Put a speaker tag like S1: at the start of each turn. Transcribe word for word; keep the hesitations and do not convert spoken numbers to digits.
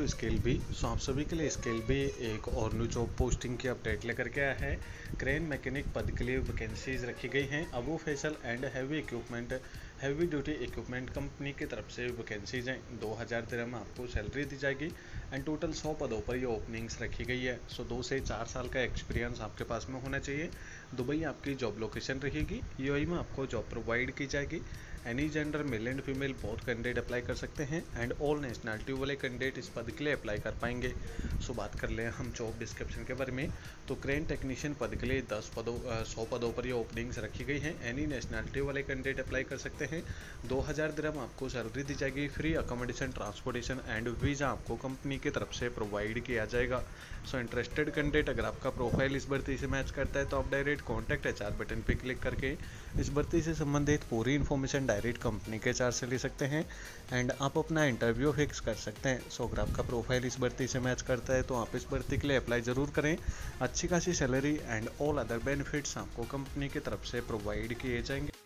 S1: To scale B. सो आप सभी के लिए स्केल बी एक और न्यू जॉब पोस्टिंग की अपडेट लेकर के आया है। क्रेन मैकेनिक पद के लिए वैकेंसीज रखी गई हैं। Abu Faisal and heavy equipment heavy duty equipment company की तरफ से वैकेंसीज हैं। दो हज़ार दिरहम आपको सैलरी दी जाएगी एंड टोटल सौ पदों पर ये ओपनिंग्स रखी गई है। सो दो से चार साल का एक्सपीरियंस आपके पास में होना चाहिए। दुबई आपकी जॉब लोकेशन रहेगी। यूएई में आपको जॉब प्रोवाइड की जाएगी। Any gender male and female बहुत कैंडिडेट अप्लाई कर सकते हैं एंड ऑल नेशनलिटी वाले कैंडिडेट इस पद के लिए अप्लाई कर पाएंगे। सो बात कर लें हम जॉब डिस्क्रिप्शन के बारे में, तो क्रेन टेक्नीशियन पद के लिए दस पदों सौ पदों पर ये ओपनिंग्स रखी गई हैं। एनी नेशनलिटी वाले कैंडिडेट अप्लाई कर सकते हैं। दो हज़ार दिरहम आपको सैलरी दी जाएगी। Free accommodation, transportation and visa आपको कंपनी की तरफ से प्रोवाइड किया जाएगा। सो इंटरेस्टेड कैंडिडेट अगर आपका प्रोफाइल इस भर्ती से मैच करता है तो आप direct contact H R button पर क्लिक करके इस भर्ती से संबंधित पूरी इन्फॉर्मेशन डायरेक्ट कंपनी के चार्ज से ले सकते हैं एंड आप अपना इंटरव्यू फिक्स कर सकते हैं। सो अगर आपका प्रोफाइल इस भर्ती से मैच करता है तो आप इस भर्ती के लिए अप्लाई ज़रूर करें। अच्छी खासी salary and all other benefits आपको कंपनी की तरफ से प्रोवाइड किए जाएंगे।